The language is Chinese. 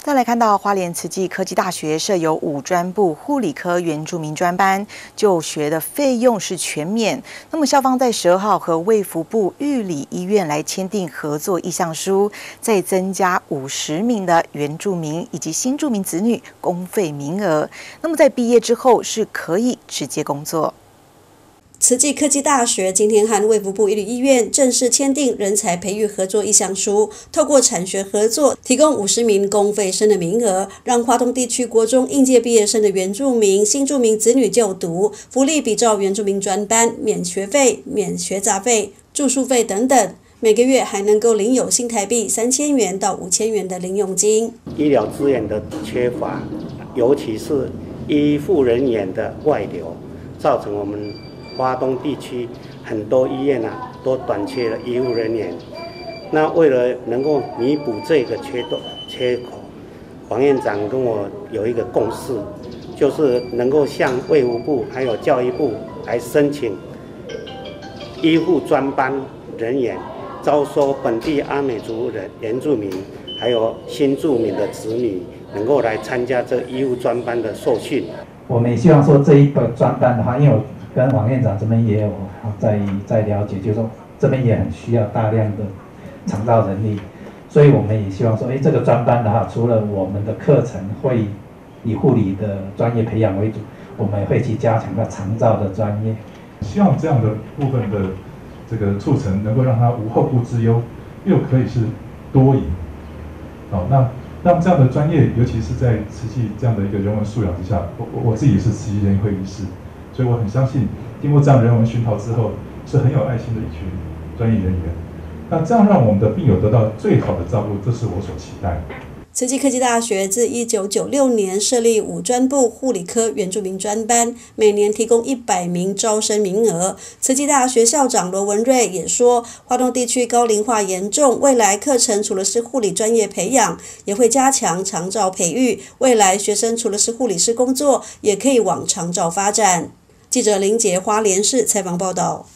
再来看到花莲慈济科技大学设有5专部护理科原住民专班，就学的费用是全免。那么校方在12号和卫福部玉里医院来签订合作意向书，再增加50名的原住民以及新住民子女公费名额。那么在毕业之后是可以直接工作。 慈济科技大学今天和卫福部玉里医院正式签订人才培育合作意向书，透过产学合作，提供50名公费生的名额，让花东地区国中应届毕业生的原住民、新住民子女就读，福利比照原住民专班，免学费、免学杂费、住宿费等等，每个月还能够领有新台币3000元到5000元的零用金。 医疗资源的缺乏，尤其是医护人员的外流，造成我们花东地区很多医院都短缺了医护人员。那为了能够弥补这个缺口，黄院长跟我有一个共识，就是能够向卫福部还有教育部来申请医护专班人员，招收本地阿美族人、原住民还有新住民的子女，能够来参加这医护专班的受训。 我们也希望说这一个专班的话，因为我跟王院长这边也有在了解，就是说这边也很需要大量的长照人力，所以我们也希望说，这个专班的话，除了我们的课程会以护理的专业培养为主，我们也会去加强它长照的专业。 希望这样的部分的这个促成，能够让它无后顾之忧，又可以是多赢。好，那让这样的专业，尤其是在慈济这样的一个人文素养之下，我自己也是慈济人会医师。所以我很相信，经过这样人文熏陶之后，是很有爱心的一群专业人员。那这样让我们的病友得到最好的照顾，这是我所期待的。 慈济科技大学自1996年设立5专部护理科原住民专班，每年提供100名招生名额。慈济大学校长罗文瑞也说，花东地区高龄化严重，未来课程除了是护理专业培养，也会加强长照培育。未来学生除了是护理师工作，也可以往长照发展。记者林杰花莲市采访报道。